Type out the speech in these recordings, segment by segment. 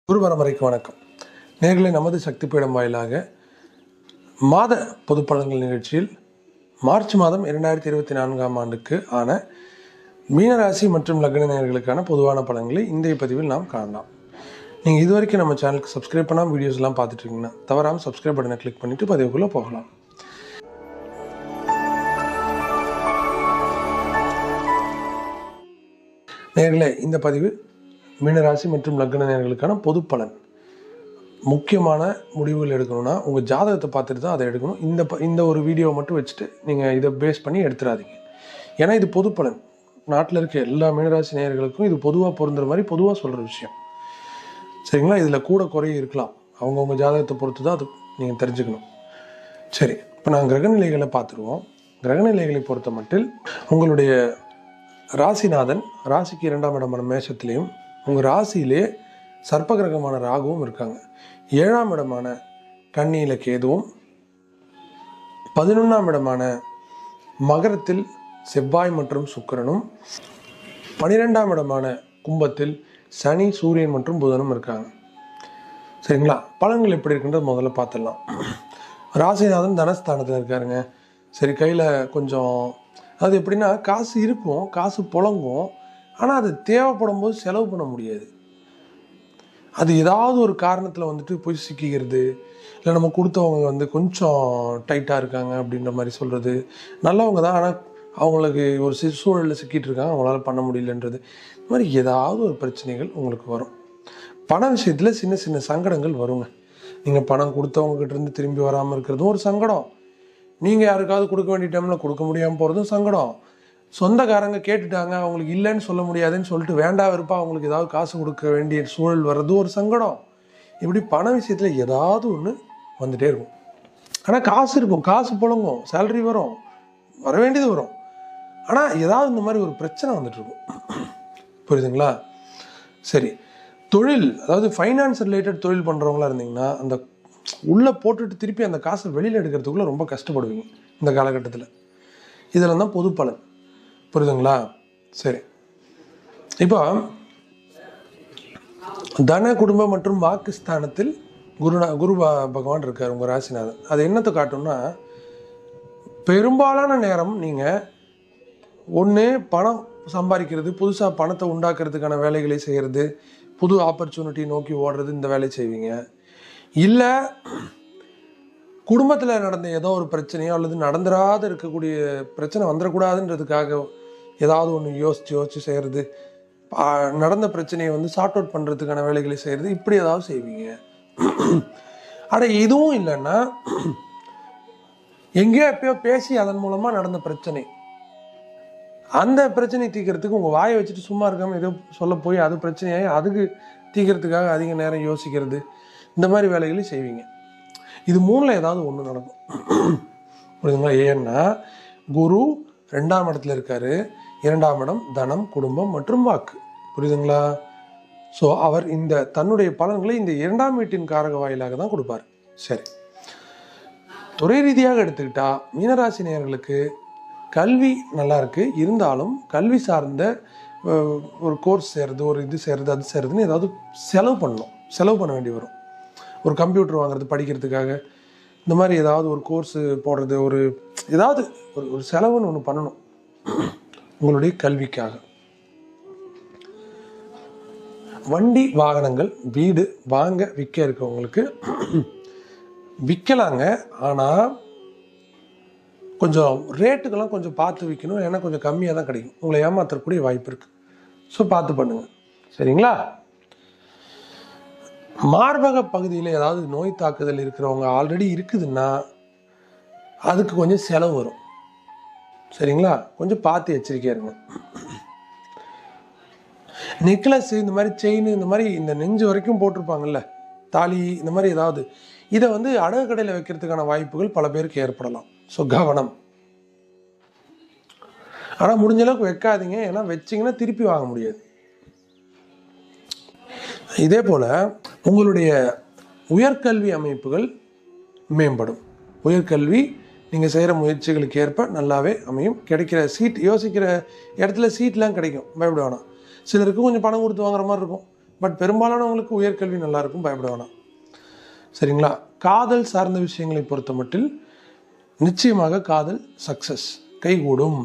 குரு பரம்பரைக்கு வணக்கம். நேர்களை நமது சக்தி பீடம் வாயிலாக மாத பொது பலன்கள் நிகழ்ச்சியில் மார்ச் மாதம் 2024ஆம் ஆண்டுக்கு ஆன மீனராசி மற்றும் லக்ன நேயர்களுக்கான பொதுவான பலன்களை இன்றைய பதிவில் நாம் காணலாம். நீங்கள் இதுவரைக்கும் நம்ம சேனலுக்கு சப்ஸ்கிரைப் பண்ணாமல் வீடியோஸ்லாம் பார்த்துட்டு இருக்கீங்கன்னா தவறாமல் சப்ஸ்கிரைப் பட்டனை கிளிக் பண்ணிவிட்டு பதிவுக்குள்ளே போகலாம். நேயர்களே, இந்த பதிவு மீனராசி மற்றும் லக்ன நேயர்களுக்கான பொது பலன். முக்கியமான முடிவுகள் எடுக்கணும்னா உங்கள் ஜாதகத்தை பார்த்துட்டு தான் அதை எடுக்கணும். இந்த ஒரு வீடியோவை மட்டும் வச்சுட்டு நீங்கள் இதை பேஸ் பண்ணி எடுத்துடாதீங்க. ஏன்னா இது பொது பலன். நாட்டில் இருக்க எல்லா மீனராசி நேயர்களுக்கும் இது பொதுவாக பொருந்துற மாதிரி பொதுவாக சொல்கிற விஷயம். சரிங்களா? இதில் கூட குறைய இருக்கலாம். அவங்கவுங்க ஜாதகத்தை பொறுத்து தான் அது நீங்கள் தெரிஞ்சுக்கணும். சரி, இப்போ நான் கிரகநிலைகளை பார்த்துருவோம். கிரகநிலைகளை பொறுத்த மட்டில் உங்களுடைய ராசிநாதன் ராசிக்கு 2ஆம் இடமான மேஷத்திலையும் உங்கள் ராசியிலே சர்ப்ப கிரகமான ராகுவும் இருக்காங்க. 7ஆம் இடமான கன்னியில கேதுவும் 11ஆம் இடமான மகரத்தில் செவ்வாய் மற்றும் சுக்கிரனும் 12ஆம் இடமான கும்பத்தில் சனி சூரியன் மற்றும் புதனும் இருக்காங்க. சரிங்களா? பலன்கள் எப்படி இருக்குன்றது முதல்ல பார்த்துடலாம். ராசிநாதன் தனஸ்தானத்தில் இருக்காருங்க. சரி, கையில் கொஞ்சம் அது எப்படின்னா காசு இருக்கும், காசு புழங்கும், ஆனால் அது தேவைப்படும் போது செலவு பண்ண முடியாது. அது ஏதாவது ஒரு காரணத்தில் வந்துட்டு போய் சிக்கிக்கிறது, இல்லை நம்ம கொடுத்தவங்க வந்து கொஞ்சம் டைட்டாக இருக்காங்க அப்படின்ற மாதிரி சொல்கிறது. நல்லவங்க தான், ஆனால் அவங்களுக்கு ஒரு சூழலில் சிக்கிட்டு இருக்காங்க, அவங்களால பண்ண முடியலன்றது. இந்த மாதிரி ஏதாவது ஒரு பிரச்சனைகள் உங்களுக்கு வரும். பண விஷயத்தில் சின்ன சின்ன சங்கடங்கள் வருங்க. நீங்கள் பணம் கொடுத்தவங்ககிட்ட இருந்து திரும்பி வராமல் இருக்கிறதும் ஒரு சங்கடம். நீங்கள் யாருக்காவது கொடுக்க வேண்டிய டைமில் கொடுக்க முடியாமல் போகிறதும் சங்கடம். சொந்தக்காரங்க கேட்டுட்டாங்க, அவங்களுக்கு இல்லைன்னு சொல்ல முடியாதுன்னு சொல்லிட்டு வேண்டா வெறுப்பா அவங்களுக்கு ஏதாவது காசு கொடுக்க வேண்டிய சூழல் வர்றதும் ஒரு சங்கடம். இப்படி பண விஷயத்தில் ஏதாவது ஒன்று வந்துகிட்டே இருக்கும். ஆனால் காசு இருக்கும், காசு புழங்கும், சேலரி வரும், வர வேண்டியது வரும். ஆனால் ஏதாவது இந்த மாதிரி ஒரு பிரச்சனை வந்துட்டுருக்கும். புரியுதுங்களா? சரி, தொழில், அதாவது ஃபைனான்ஸ் ரிலேட்டட் தொழில் பண்ணுறவங்களா இருந்தீங்கன்னா அந்த உள்ளே போட்டுட்டு திருப்பி அந்த காசை வெளியில் எடுக்கிறதுக்குள்ளே ரொம்ப கஷ்டப்படுவீங்க இந்த காலகட்டத்தில். இதெல்லாம் தான் பொது பலன். புரியுதுங்களா? சரி, இப்போ தன குடும்பம் மற்றும் வாக்குஸ்தானத்தில் குரு பகவான் இருக்கார் உங்கள் ராசிநாதன். அது என்னத்தை காட்டும்னா, பெரும்பாலான நேரம் நீங்கள் ஒன்று பணம் சம்பாதிக்கிறது, புதுசாக பணத்தை உண்டாக்குறதுக்கான வேலைகளை செய்கிறது, புது ஆப்பர்ச்சுனிட்டி நோக்கி ஓடுறது, இந்த வேலையை செய்வீங்க. இல்லை குடும்பத்தில் நடந்த ஏதோ ஒரு பிரச்சனையோ அல்லது நடந்துராத இருக்கக்கூடிய பிரச்சனை வந்துடக்கூடாதுன்றதுக்காக ஏதாவது ஒன்று யோசித்து செய்கிறது, நடந்த பிரச்சனையை வந்து சார்ட் அவுட் பண்ணுறதுக்கான வேலைகளை செய்கிறது, இப்படி ஏதாவது செய்வீங்க. ஆனால் இதுவும் இல்லைன்னா எங்கேயோ எப்பயோ பேசி அதன் மூலமாக நடந்த பிரச்சனை, அந்த பிரச்சனையை தீர்க்கறதுக்கு உங்கள் வாயை வச்சுட்டு சும்மா இருக்காமல் ஏதோ சொல்ல போய் அது பிரச்சனையாகி அதுக்கு தீர்க்கறதுக்காக அதிக நேரம் யோசிக்கிறது, இந்த மாதிரி வேலைகளையும் செய்வீங்க. இது 3ல் ஏதாவது ஒன்று நடக்கும். புரியுதுங்களா? ஏன்னா குரு 2ஆம் இடத்துல இருக்காரு. 2ஆம் இடம் தனம், குடும்பம் மற்றும் வாக்கு. புரியுதுங்களா? ஸோ அவர் இந்த தன்னுடைய பலன்களை இந்த 2ஆம் வீட்டின் காரக வாயிலாக தான் கொடுப்பார். சரி, துறை ரீதியாக எடுத்துக்கிட்டா மீனராசி நேயர்களுக்கு கல்வி நல்லா இருக்குது. இருந்தாலும் கல்வி சார்ந்த ஒரு கோர்ஸ் செய்கிறது, ஒரு இது செய்கிறது, அது செய்கிறதுன்னு ஏதாவது செலவு பண்ண வேண்டி வரும். ஒரு கம்ப்யூட்டர் வாங்குறது, படிக்கிறதுக்காக, இந்த மாதிரி ஏதாவது ஒரு கோர்ஸு போடுறது, ஒரு ஏதாவது ஒரு செலவுன்னு ஒன்று பண்ணணும் உங்களுடைய கல்விக்காக. வண்டி வாகனங்கள் வீடு வாங்க விற்க இருக்கவங்களுக்கு விற்கலாங்க. ஆனால் கொஞ்சம் ரேட்டுக்கெல்லாம் கொஞ்சம் பார்த்து விற்கணும். ஏன்னா கொஞ்சம் கம்மியாக தான் கிடைக்கும். உங்களை ஏமாற்றக்கூடிய வாய்ப்பு இருக்குது. ஸோ பார்த்து பண்ணுங்கள். சரிங்களா? மார்பக பகுதியில் ஏதாவது நோய் தாக்குதல் இருக்கிறவங்க ஆல்ரெடி இருக்குதுன்னா அதுக்கு கொஞ்சம் செலவு வரும். சரிங்களா? கொஞ்சம் பார்த்து எச்சரிக்கையாக இருங்க. நெக்லஸ், இந்த மாதிரி செயின், இந்த மாதிரி இந்த நெஞ்சு வரைக்கும் போட்டிருப்பாங்கல்ல தாலி, இந்த மாதிரி ஏதாவது இதை வந்து அடகு கடையில் வைக்கிறதுக்கான வாய்ப்புகள் பல பேருக்கு ஏற்படலாம். ஸோ கவனம். ஆனால் முடிஞ்ச அளவுக்கு வைக்காதீங்க. ஏன்னா வச்சிங்கன்னா திருப்பி வாங்க முடியாது. இதே போல் உங்களுடைய உயர்கல்வி அமைப்புகள் மேம்படும். உயர்கல்வி நீங்கள் செய்கிற முயற்சிகளுக்கு ஏற்ப நல்லாவே அமையும். கிடைக்கிற சீட், யோசிக்கிற இடத்துல சீட்லாம் கிடைக்கும், பயப்பட வேணாம். சிலருக்கு கொஞ்சம் பணம் கொடுத்து வாங்குற மாதிரி இருக்கும், பட் பெரும்பாலானவங்களுக்கு உயர்கல்வி நல்லாயிருக்கும், பயப்பட வேணாம். சரிங்களா? காதல் சார்ந்த விஷயங்களை பொறுத்த மட்டில் நிச்சயமாக காதல் சக்சஸ் கைகூடும்.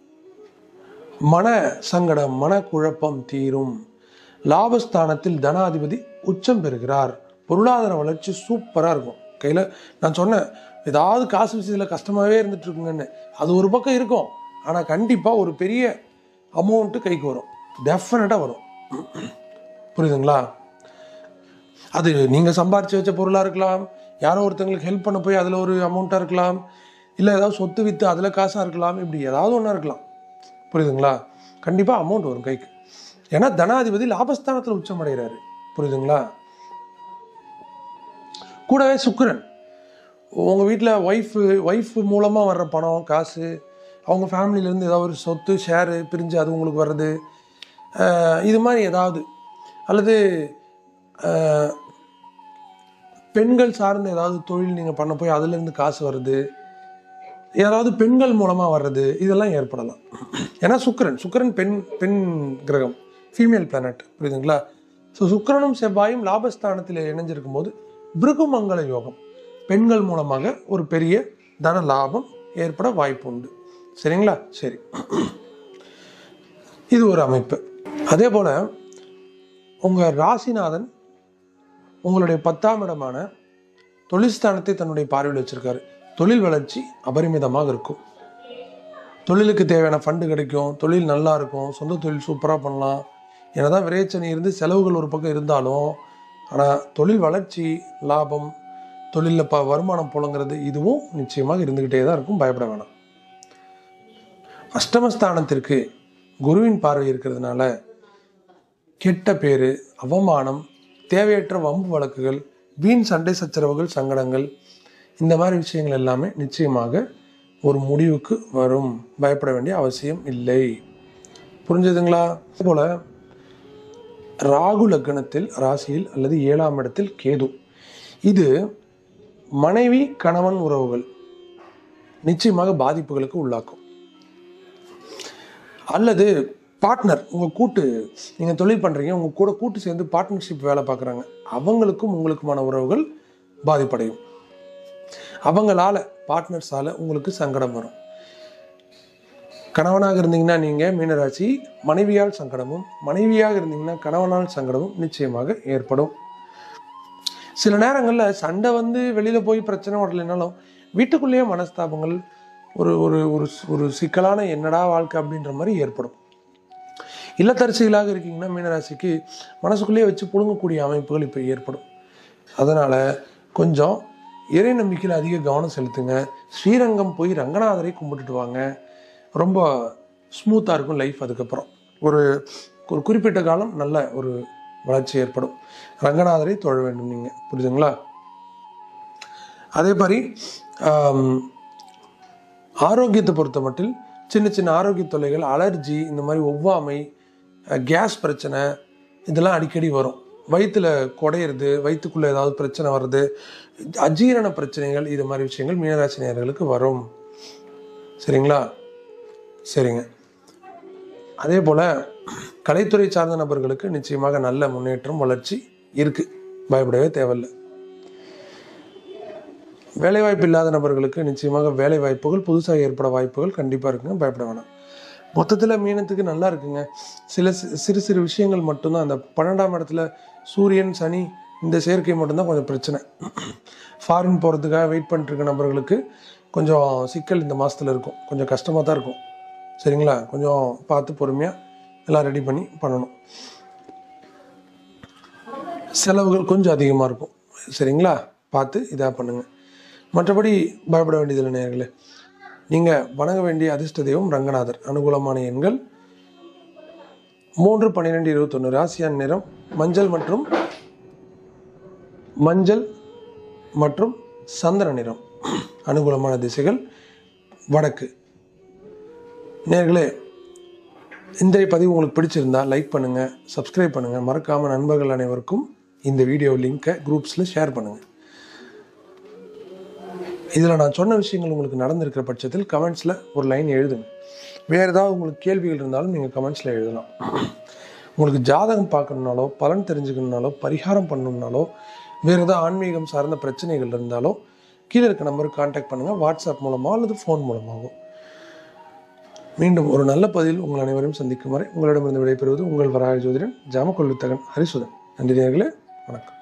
மன சங்கடம், மனக்குழப்பம் தீரும். லாபஸ்தானத்தில் தனாதிபதி உச்சம் பெறுகிறார். பொருளாதார வளர்ச்சி சூப்பராக இருக்கும். கையில் நான் சொன்னேன், ஏதாவது காசு விஷயத்தில் கஷ்டமாகவே இருந்துட்டு இருக்குங்கன்னு, அது ஒரு பக்கம் இருக்கும். ஆனால் கண்டிப்பாக ஒரு பெரிய அமௌண்ட்டு கைக்கு வரும், டெஃபினட்டாக வரும். புரியுதுங்களா? அது நீங்கள் சம்பாரித்து வச்ச பொருளாக இருக்கலாம், யாரோ ஒருத்தங்களுக்கு ஹெல்ப் பண்ண போய் அதில் ஒரு அமௌண்ட்டாக இருக்கலாம், இல்லை ஏதாவது சொத்து விற்று அதில் காசாக இருக்கலாம், இப்படி ஏதாவது ஒன்றா இருக்கலாம். புரியுதுங்களா? கண்டிப்பாக அமௌண்ட் வரும் கைக்கு. ஏன்னா தனாதிபதி லாபஸ்தானத்தில் உச்சம் அடைகிறாரு. புரியுதுங்களா? கூடவே சுக்கிரன், உங்கள் வீட்டில் ஒய்ஃப் மூலமாக வர்ற பணம் காசு, அவங்க ஃபேமிலியிலேருந்து ஏதாவது ஒரு சொத்து ஷேரு பிரிஞ்சு அது உங்களுக்கு வர்றது, இது மாதிரி ஏதாவது, அல்லது பெண்கள் சார்ந்த ஏதாவது தொழில் நீங்கள் பண்ண போய் அதுலேருந்து காசு வருது, யாராவது பெண்கள் மூலமாக வர்றது, இதெல்லாம் ஏற்படலாம். ஏன்னா சுக்கிரன் பெண் கிரகம், ஃபீமேல் பிளானட். புரியுதுங்களா? ஸோ சுக்கிரனும் செவ்வாயும் லாபஸ்தானத்தில் இணைஞ்சிருக்கும் போது பிருகுமங்கள யோகம், பெண்கள் மூலமாக ஒரு பெரிய தன லாபம் ஏற்பட வாய்ப்பு உண்டு. சரிங்களா? சரி, இது ஒரு அமைப்பு. அதே போல் உங்கள் ராசிநாதன் உங்களுடைய 10ஆம் இடமான தொழில்ஸ்தானத்தை தன்னுடைய பார்வையில் வச்சிருக்காரு. தொழில் வளர்ச்சி அபரிமிதமாக இருக்கும். தொழிலுக்கு தேவையான ஃபண்டு கிடைக்கும், தொழில் நல்லா இருக்கும், சொந்த தொழில் சூப்பராக பண்ணலாம். என்னதான் விரைச்சனி இருந்து செலவுகள் ஒரு பக்கம் இருந்தாலும், ஆனால் தொழில் வளர்ச்சி, லாபம், தொழிலில் வருமானம் புழங்குறது, இதுவும் நிச்சயமாக இருந்துக்கிட்டே தான் இருக்கும், பயப்பட வேணாம். அஷ்டமஸ்தானத்திற்கு குருவின் பார்வை இருக்கிறதுனால கெட்ட பேர், அவமானம், தேவையற்ற வம்பு வழக்குகள், வீண் சண்டை சச்சரவுகள், சங்கடங்கள், இந்த மாதிரி விஷயங்கள் எல்லாமே நிச்சயமாக ஒரு முடிவுக்கு வரும். பயப்பட வேண்டிய அவசியம் இல்லை. புரிஞ்சதுங்களா? போல ராகு லக்னத்தில் ராசியில் அல்லது 7ஆம் இடத்தில் கேது, இது மனைவி கணவன் உறவுகள் நிச்சயமாக பாதிப்புகளுக்கு உள்ளாக்கும். அல்லது பார்ட்னர், நீங்கள் தொழில் பண்ணுறீங்க, உங்கள் கூட கூட்டு சேர்ந்து பார்ட்னர்ஷிப் வேலை பார்க்குறாங்க, அவங்களுக்கும் உங்களுக்குமான உறவுகள் பாதிப்படையும். அவங்களால, பார்ட்னர்ஸால் உங்களுக்கு சங்கடம் வரும். கணவனாக இருந்தீங்கன்னா நீங்கள் மீனராசி, மனைவியால் சங்கடமும், மனைவியாக இருந்தீங்கன்னா கணவனால் சங்கடமும் நிச்சயமாக ஏற்படும். சில நேரங்களில் சண்டை வெளியில் போய் பிரச்சனை வரலைனாலும் வீட்டுக்குள்ளேயே மனஸ்தாபங்கள், ஒரு ஒரு ஒரு சிக்கலான என்னடா வாழ்க்கை அப்படின்ற மாதிரி ஏற்படும். இல்லத்தரசிகளாக இருக்கீங்கன்னா மீனராசிக்கு மனசுக்குள்ளேயே வச்சு புழுங்கக்கூடிய அமைப்புகள் இப்போ ஏற்படும். அதனால் கொஞ்சம் இறை நம்பிக்கையில் அதிக கவனம் செலுத்துங்க. ஸ்ரீரங்கம் போய் ரங்கநாதரை கும்பிட்டுட்டு வாங்க, ரொம்ப ஸ்மூத்தாக இருக்கும் லைஃப். அதுக்கப்புறம் ஒரு குறிப்பிட்ட காலம் நல்ல ஒரு வளர்ச்சி ஏற்படும். ரங்கநாதரை தொழ வேண்டும் நீங்கள். புரியுதுங்களா? அதே மாதிரி ஆரோக்கியத்தை பொறுத்த மட்டில் சின்ன சின்ன ஆரோக்கிய தொல்லைகள், அலர்ஜி, இந்த மாதிரி ஒவ்வாமை, கேஸ் பிரச்சனை, இதெல்லாம் அடிக்கடி வரும். வயிற்றில் குடையிறது, வயிற்றுக்குள்ளே ஏதாவது பிரச்சனை வர்றது, அஜீரண பிரச்சனைகள், இது மாதிரி விஷயங்கள் மீனராசி நேயர்களுக்கு வரும். சரிங்களா? சரிங்க. அதே போல் கலைத்துறை சார்ந்த நபர்களுக்கு நிச்சயமாக நல்ல முன்னேற்றம், வளர்ச்சி இருக்குது, பயப்படவே தேவையில்லை. வேலைவாய்ப்பு இல்லாத நபர்களுக்கு நிச்சயமாக வேலை வாய்ப்புகள், புதுசாக ஏற்பட வாய்ப்புகள் கண்டிப்பாக இருக்குங்க, பயப்பட வேணாம். மொத்தத்தில் மீனத்துக்கு நல்லா இருக்குங்க. சிறு சிறு விஷயங்கள் மட்டும்தான். அந்த 12ஆம் இடத்துல சூரியன் சனி இந்த சேர்க்கை மட்டும்தான் கொஞ்சம் பிரச்சனை. ஃபாரின் போகிறதுக்காக வெயிட் பண்ணிட்டுருக்க நபர்களுக்கு கொஞ்சம் சிக்கல் இந்த மாதத்தில் இருக்கும், கொஞ்சம் கஷ்டமாக தான் இருக்கும். சரிங்களா? கொஞ்சம் பார்த்து பொறுமையாக எல்லாம் ரெடி பண்ணி பண்ணணும். செலவுகள் கொஞ்சம் அதிகமாக இருக்கும். சரிங்களா? பார்த்து இதாக பண்ணுங்கள். மற்றபடி பயப்பட வேண்டியதில்லை நேயர்களே. நீங்கள் வணங்க வேண்டிய அதிர்ஷ்ட தெய்வம் ரங்கநாதர். அனுகூலமான எண்கள் 3, 12, 21. ராசியான் நிறம் மஞ்சள் மற்றும் சந்தன நிறம். அனுகூலமான திசைகள் வடக்கு. நேயர்களே, இந்த பதிவு உங்களுக்கு பிடிச்சிருந்தா லைக் பண்ணுங்கள், சப்ஸ்கிரைப் பண்ணுங்கள். மறக்காமல் நண்பர்கள் அனைவருக்கும் இந்த வீடியோ லிங்கை குரூப்ஸில் ஷேர் பண்ணுங்கள். இதில் நான் சொன்ன விஷயங்கள் உங்களுக்கு நடந்திருக்கிற பட்சத்தில் கமெண்ட்ஸில் ஒரு லைன் எழுதுங்க. வேறு ஏதாவது உங்களுக்கு கேள்விகள் இருந்தாலும் நீங்கள் கமெண்ட்ஸில் எழுதலாம். உங்களுக்கு ஜாதகம் பார்க்கணுன்னாலோ, பலன் தெரிஞ்சுக்கணுன்னாலோ, பரிகாரம் பண்ணணுன்னாலோ, வேறு ஏதாவது ஆன்மீகம் சார்ந்த பிரச்சனைகள் இருந்தாலோ கீழே இருக்க நம்பருக்கு கான்டாக்ட் பண்ணுங்கள். வாட்ஸ்அப் மூலமாக அல்லது ஃபோன் மூலமாகவும். மீண்டும் ஒரு நல்ல பதிவில் உங்கள் அனைவரையும் சந்திக்கும் வரை உங்களிடமிருந்து விடைபெறுவது உங்கள் வராக ஜோதிடன் ஜாமக்கொள்ளுத்தகன் ஹரிசுதன். நன்றி நேயர்களே, வணக்கம்.